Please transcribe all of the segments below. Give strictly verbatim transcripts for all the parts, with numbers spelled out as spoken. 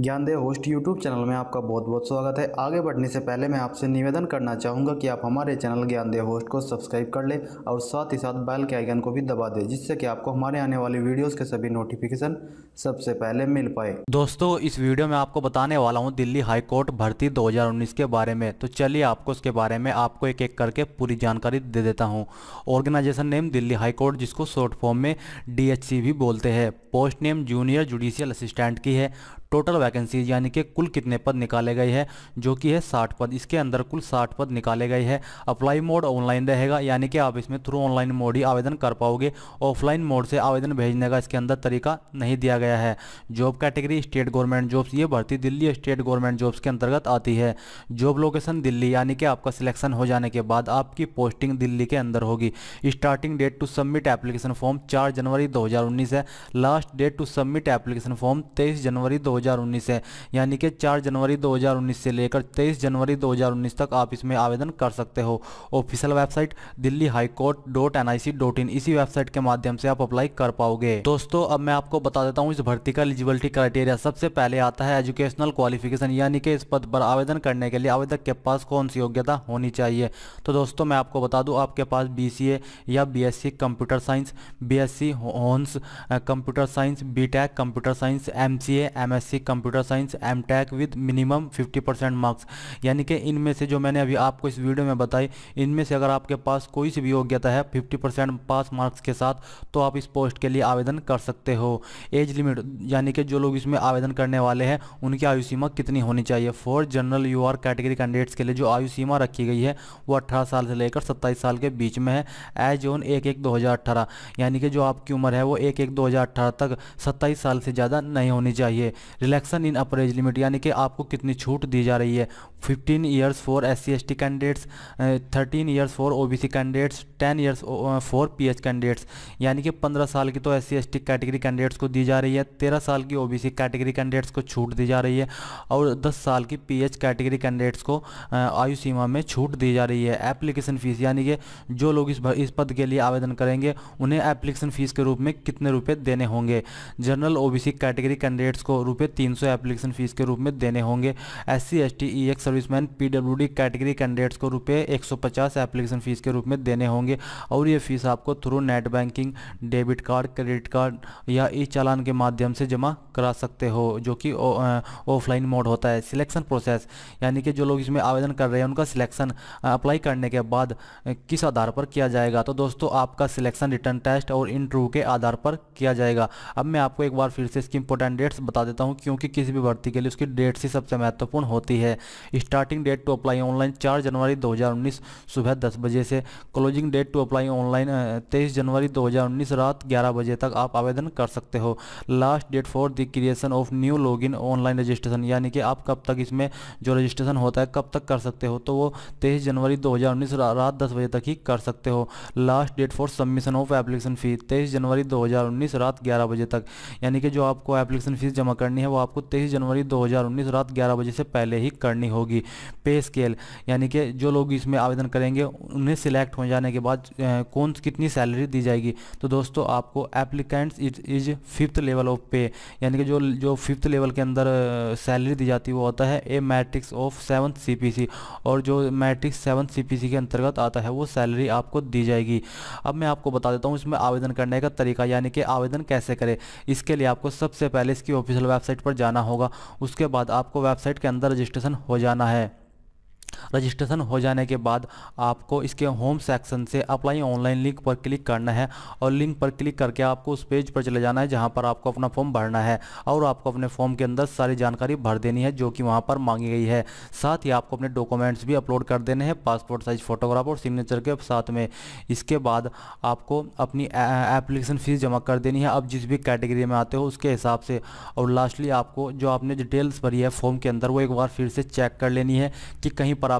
Gyandev host YouTube channel में आपका बहुत बहुत स्वागत है। आगे बढ़ने से पहले मैं आपसे निवेदन करना चाहूँगा कि आप हमारे चैनल ज्ञानदेव होस्ट को सब्सक्राइब कर लें और साथ ही साथ बेल के आइकन को भी दबा दें, जिससे कि आपको हमारे आने वाली वीडियोस के सभी नोटिफिकेशन सबसे पहले मिल पाए। दोस्तों, इस वीडियो में आपको बताने वाला हूं दिल्ली हाई कोर्ट भर्ती दो हज़ार उन्नीस के बारे में। तो चलिए आपको उसके बारे में आपको एक एक करके पूरी जानकारी दे देता हूं। Organization name Delhi high court, जिसको शॉर्ट फॉर्म में डी एच सी भी बोलते हैं। Post name junior judicial assistant की है। टोटल वैकेंसी यानी कि कुल कितने पद निकाले गए हैं, जो कि है साठ पद। इसके अंदर कुल साठ पद निकाले गए हैं। अप्लाई मोड ऑनलाइन रहेगा, यानी कि आप इसमें थ्रू ऑनलाइन मोड ही आवेदन कर पाओगे। ऑफलाइन मोड से आवेदन भेजने का इसके अंदर तरीका नहीं दिया गया है। Job category state government jobs, ये भर्ती दिल्ली स्टेट गवर्नमेंट जॉब्स के अंतर्गत आती है। जॉब लोकेशन दिल्ली, यानी कि आपका सिलेक्शन हो जाने के बाद आपकी पोस्टिंग दिल्ली के अंदर होगी। Starting date to submit application form चार जनवरी दो हज़ार उन्नीस है। Last date to submit application form तेईस जनवरी दो हज़ार उन्नीस है, यानी कि चार जनवरी दो हज़ार उन्नीस से लेकर तेईस जनवरी दो हज़ार उन्नीस तक आप इसमें आवेदन कर सकते हो। Official website Delhi high court dot N I C dot in, इसी वेबसाइट के माध्यम से आप अप्लाई कर पाओगे। दोस्तों, अब मैं आपको बता देता हूँ इस भर्ती का एलिजिबिलिटी क्राइटेरिया। सबसे पहले आता है एजुकेशनल क्वालिफिकेशन, यानी कि इस पद पर आवेदन करने के लिए आवेदक के पास कौन सी योग्यता होनी चाहिए। तो दोस्तों, मैं आपको बता दूं, आपके पास बी सी ए या B S C computer science, B S C hons computer science, B tech computer science, M C A M S C computer science, M tech with minimum fifty percent marks, यानी कि इनमें से जो मैंने अभी आपको इस वीडियो में बताई, इनमें से अगर आपके पास कोई सी भी योग्यता है फिफ्टी परसेंट पास मार्क्स के साथ, तो आप इस पोस्ट के लिए आवेदन कर सकते हो। एज लिमिट, यानी कि जो लोग इसमें आवेदन करने वाले हैं उनकी आयु सीमा कितनी होनी चाहिए। For general U R category candidates के लिए जो आयु सीमा रखी गई है वो अठारह साल से लेकर सत्ताईस साल के बीच में है। एज ऑन एक एक दो हज़ार अठारह, यानी कि जो आपकी उम्र है वो एक एक दो हज़ार अठारह तक सत्ताईस साल से ज़्यादा नहीं होनी चाहिए। Relaxation in upper age limit, यानी कि आपको कितनी छूट दी जा रही है। Fifteen years for S C S T candidates, thirteen years for O B C candidates, ten years for P H candidates, यानी कि पंद्रह साल की तो S C S T category candidates को दी जा रही है, तेरह साल की O B C category candidates को छूट दी जा रही है, और दस साल की पी एच कैटेगरी कैंडिडेट्स को आयु सीमा में छूट दी जा रही है। एप्लीकेशन फीस, यानी कि जो लोग इस इस पद के लिए आवेदन करेंगे उन्हें एप्लीकेशन फीस के रूप में कितने रुपए देने होंगे। General O B C category candidates को रुपये तीन सौ एप्लीकेशन फीस के रूप में देने होंगे। S C S T E X servicemen P W D category candidates को रुपये एक सौ पचास एप्लीकेशन फीस के रूप में देने होंगे, और ये फीस आपको through net banking, debit card, credit card या ई चालान के माध्यम से जमा करा सकते हो, जो कि ऑफलाइन मोड होता है। सिलेक्शन प्रोसेस, यानी कि जो लोग इसमें आवेदन कर रहे हैं उनका सिलेक्शन अप्लाई करने के बाद किस आधार पर किया जाएगा। तो दोस्तों, आपका सिलेक्शन रिटर्न टेस्ट और इंटरव्यू के आधार पर किया जाएगा। अब मैं आपको एक बार फिर से इसकी इंपॉर्टेंट डेट्स बता देता हूं, क्योंकि किसी भी भर्ती के लिए उसकी डेट ही सबसे महत्वपूर्ण होती है। Starting date to apply online चार जनवरी दो हज़ार उन्नीस सुबह दस बजे से। Closing date to apply online तेईस जनवरी दो हज़ार उन्नीस रात ग्यारह बजे तक आप आवेदन कर सकते हो। Last date for the creation of new login online registration, यानी कि आप कब तक इसमें जो रजिस्ट्रेशन होता है कब तक कर सकते हो, तो वो तेईस जनवरी दो हज़ार उन्नीस रात दस बजे तक ही कर सकते हो। Last date for submission of application fees तेईस जनवरी दो हज़ार उन्नीस रात ग्यारह बजे तक, यानी कि जो आपको एप्लीकेशन फीस जमा करनी है वो आपको तेईस जनवरी दो हज़ार उन्नीस रात ग्यारह बजे से पहले ही करनी होगी। पे स्केल, यानी कि जो लोग इसमें आवेदन करेंगे उन्हें सिलेक्ट हो जाने के बाद कौन कितनी सैलरी दी जाएगी। तो दोस्तों, आपको applicants is fifth level of pay, यानी कि जो जो फिफ्थ लेवल के अंदर सैलरी दी जाती है वो होता है a matrix of seventh C P C, और जो matrix seventh C P C के अंतर्गत आता है वो सैलरी आपको दी जाएगी। अब मैं आपको बता देता हूँ इसमें आवेदन करने का तरीका, यानी कि आवेदन कैसे करें। इसके लिए आपको सबसे पहले इसकी ऑफिशियल वेबसाइट पर जाना होगा। उसके बाद आपको वेबसाइट के अंदर रजिस्ट्रेशन हो जाना है। रजिस्ट्रेशन हो जाने के बाद आपको इसके होम सेक्शन से अप्लाई ऑनलाइन लिंक पर क्लिक करना है, और लिंक पर क्लिक करके आपको उस पेज पर चले जाना है जहां पर आपको अपना फॉर्म भरना है, और आपको अपने फॉर्म के अंदर सारी जानकारी भर देनी है जो कि वहां पर मांगी गई है। साथ ही आपको अपने डॉक्यूमेंट्स भी अपलोड कर देने हैं, पासपोर्ट साइज फोटोग्राफ और सिग्नेचर के साथ में। इसके बाद आपको अपनी एप्लीकेशन फीस जमा कर देनी है, अब जिस भी कैटेगरी में आते हो उसके हिसाब से। और लास्टली आपको जो आपने डिटेल्स भरी है फॉर्म के अंदर वो एक बार फिर से चेक कर लेनी है कि कहीं पर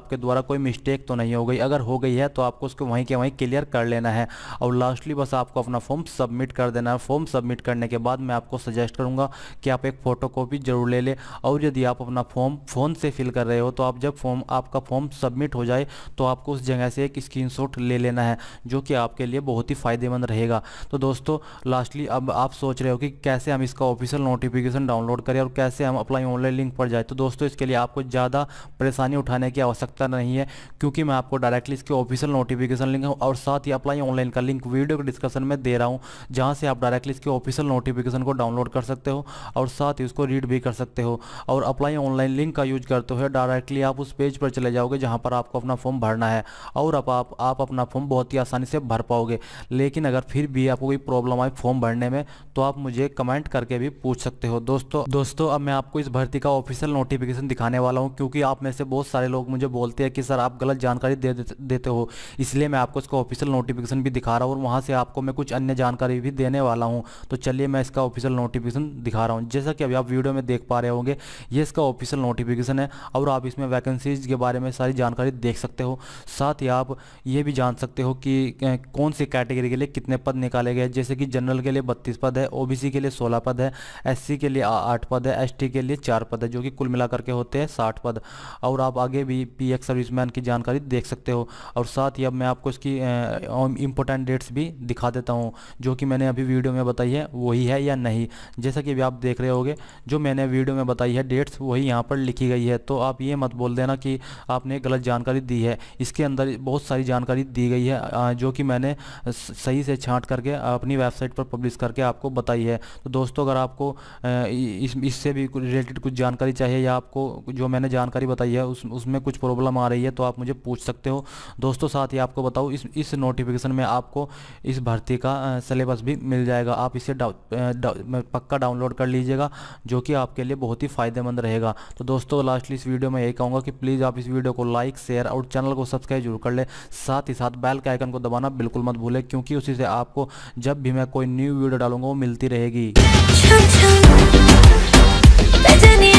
आपके द्वारा कोई मिस्टेक तो नहीं हो गई। अगर हो गई है तो आपको उसको वहीं के वहीं क्लियर कर लेना है। और लास्टली बस आपको अपना फॉर्म सबमिट कर देना है। फॉर्म सबमिट करने के बाद मैं आपको सजेस्ट करूंगा कि आप एक फ़ोटोकॉपी जरूर ले लें। और यदि आप अपना फॉर्म फ़ोन से फिल कर रहे हो तो आप जब फॉर्म आपका फॉर्म सबमिट हो जाए तो आपको उस जगह से एक स्क्रीनशॉट ले लेना है, जो कि आपके लिए बहुत ही फ़ायदेमंद रहेगा। तो दोस्तों लास्टली अब आप सोच रहे हो कि कैसे हम इसका ऑफिशियल नोटिफिकेशन डाउनलोड करें और कैसे हम अप्लाई ऑनलाइन लिंक पर जाए। तो दोस्तों इसके लिए आपको ज़्यादा परेशानी उठाने की आवश्यकता नहीं है, क्योंकि मैं आपको डायरेक्टली इसके ऑफिशियल नोटिफिकेशन लिंक और साथ ही अप्लाई ऑनलाइन का लिंक वीडियो के डिस्क्रिप्शन में दे रहा हूँ, जहाँ से आप डायरेक्टली इसके ऑफिशियल नोटिफिकेशन को डाउनलोड कर सकते हो और साथ ही उसको रीड भी कर सकते हो। और अप्लाई ऑनलाइन लिंक का यूज करते हुए डायरेक्टली आप उस पेज पर चले जाओगे जहाँ पर आपको अपना फॉर्म भरना है और आप, आप आप अपना फॉर्म बहुत ही आसानी से भर पाओगे। लेकिन अगर फिर भी आपको कोई प्रॉब्लम आए फॉर्म भरने में तो आप मुझे कमेंट करके भी पूछ सकते हो। दोस्तों दोस्तों अब मैं आपको इस भर्ती का ऑफिशियल नोटिफिकेशन दिखाने वाला हूं, क्योंकि आप में से बहुत सारे लोग मुझे बोलते हैं कि सर आप गलत जानकारी दे देते हो, इसलिए मैं आपको इसका ऑफिशियल नोटिफिकेशन भी दिखा रहा हूं और वहां से आपको मैं कुछ अन्य जानकारी भी देने वाला हूं। तो चलिए मैं इसका ऑफिशियल नोटिफिकेशन दिखा रहा हूँ। जैसा कि अभी आप वीडियो में देख पा रहे होंगे, ये इसका ऑफिशियल नोटिफिकेशन है और आप इसमें वैकेंसीज के बारे में सारी जानकारी देख सकते हो। साथ ही आप ये भी जान सकते हो कि कौन सी कैटेगरी के लिए कितने पद निकाले गए, जैसे कि जनरल के लिए बत्तीस पद है, ओबीसी के लिए सोलह पद है, एससी के लिए आठ पद है, एसटी के लिए चार पद है, जो कि कुल मिलाकर के होते हैं साठ पद। और आप आगे भी पीएक्स सर्विसमैन की जानकारी देख सकते हो। और साथ ही अब मैं आपको इसकी इंपॉर्टेंट डेट्स भी दिखा देता हूँ, जो कि मैंने अभी वीडियो में बताई है वही है या नहीं। जैसा कि अभी आप देख रहे होगे, जो मैंने वीडियो में बताई है डेट्स वही यहाँ पर लिखी गई है। तो आप ये मत बोल देना कि आपने गलत जानकारी दी है। इसके अंदर बहुत सारी जानकारी दी गई है, जो कि मैंने सही से छांट करके अपनी वेबसाइट पर पब्लिश करके आपको बताई है। तो दोस्तों अगर आपको इस इससे भी रिलेटेड कुछ जानकारी चाहिए या आपको जो मैंने जानकारी बताई है उस उसमें कुछ प्रॉब्लम आ रही है तो आप मुझे पूछ सकते हो। दोस्तों साथ ही आपको बताऊँ, इस इस नोटिफिकेशन में आपको इस भर्ती का सिलेबस भी मिल जाएगा। आप इसे डा, डा, पक्का डाउनलोड कर लीजिएगा, जो कि आपके लिए बहुत ही फ़ायदेमंद रहेगा। तो दोस्तों लास्टली इस वीडियो में यही कहूँगा कि प्लीज़ आप इस वीडियो को लाइक शेयर और चैनल को सब्सक्राइब जरूर कर ले। साथ ही साथ बेल के आइकन को दबाना बिल्कुल मत भूलें, क्योंकि उसी से आपको जब भी मैं कोई न्यू वीडियो डालूंगा वो मिलती रहेगी।